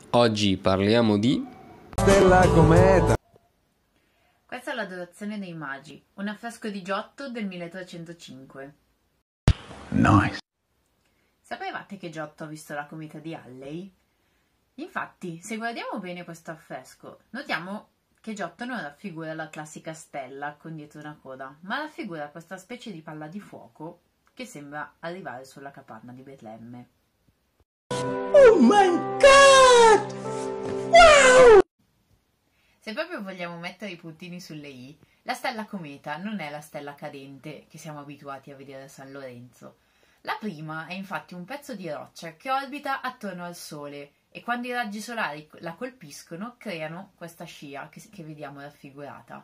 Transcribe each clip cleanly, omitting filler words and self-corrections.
Oggi parliamo di Stella cometa. Questa è l'Adorazione dei Magi, un affresco di Giotto del 1305. Nice. Sapevate che Giotto ha visto la cometa di Halley? Infatti, se guardiamo bene questo affresco, notiamo che Giotto non raffigura la classica stella con dietro una coda, ma raffigura questa specie di palla di fuoco che sembra arrivare sulla capanna di Betlemme. Oh my god! Wow! Se proprio vogliamo mettere i puntini sulle i, la stella cometa non è la stella cadente che siamo abituati a vedere a San Lorenzo. La prima è infatti un pezzo di roccia che orbita attorno al Sole e quando i raggi solari la colpiscono creano questa scia che vediamo raffigurata.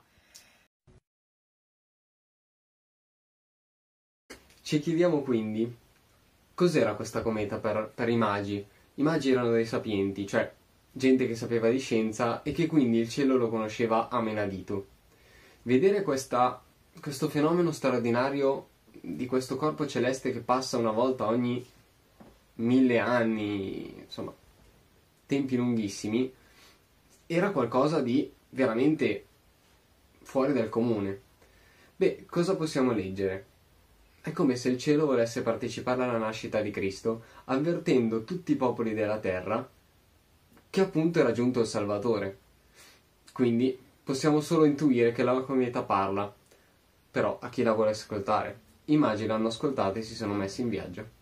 Ci chiediamo quindi cos'era questa cometa per i magi. I magi erano dei sapienti, cioè gente che sapeva di scienza e che quindi il cielo lo conosceva a menadito. Vedere questo fenomeno straordinario di questo corpo celeste che passa una volta ogni 1000 anni, insomma, tempi lunghissimi, era qualcosa di veramente fuori dal comune. Beh, cosa possiamo leggere? È come se il cielo volesse partecipare alla nascita di Cristo, avvertendo tutti i popoli della terra che appunto era giunto il Salvatore. Quindi possiamo solo intuire che la cometa parla, però a chi la vuole ascoltare? I magi l'hanno ascoltata e si sono messi in viaggio.